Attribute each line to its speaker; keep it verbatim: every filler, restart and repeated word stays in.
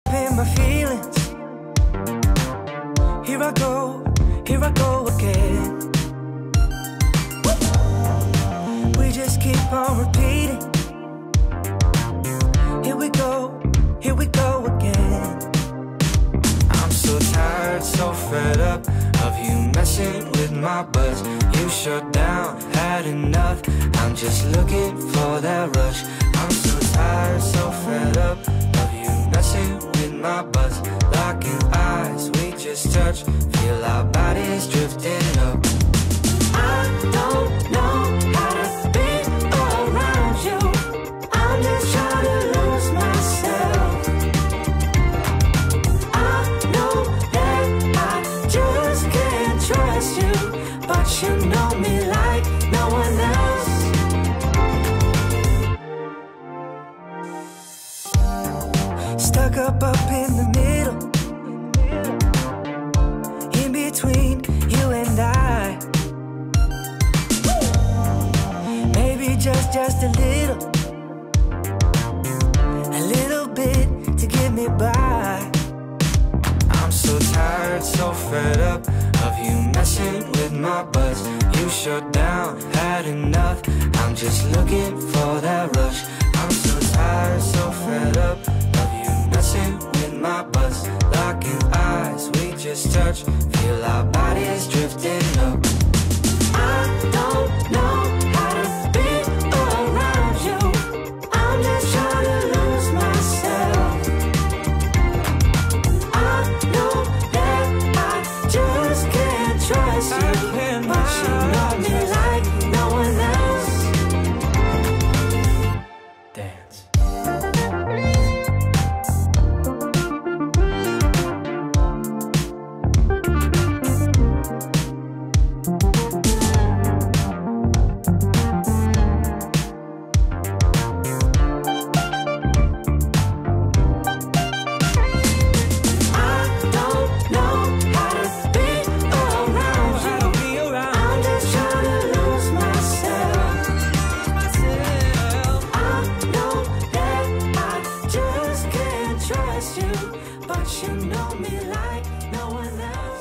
Speaker 1: in my feelings. Here I go, here I go again. We just keep on repeating. Here we go, here we go again. I'm so tired, so fed up of you messing with my buzz. You shut down, had enough. I'm just looking for that rush. I'm so tired, so fed up of you messing with my buzz. Locking eyes, we just touch, feel our bodies drifting up. I don't know how to be around you. I'm just trying to lose myself. I know that I just can't trust you, but you know me like no one else. Stuck up up in the middle, in between you and I. Maybe just, just a little, a little bit to get me by. I'm so tired, so fed up of you messing with my buzz. You shut down, had enough. I'm just looking for that rush. I'm so tired, so fed up of you messing with my buzz. Locking eyes, we just touch, feel our bodies drifting up. I don't know how to be around you. I'm just trying to lose myself. I know that I just can't trust you, but you know me like no one else. Dance. But you know me like no one else.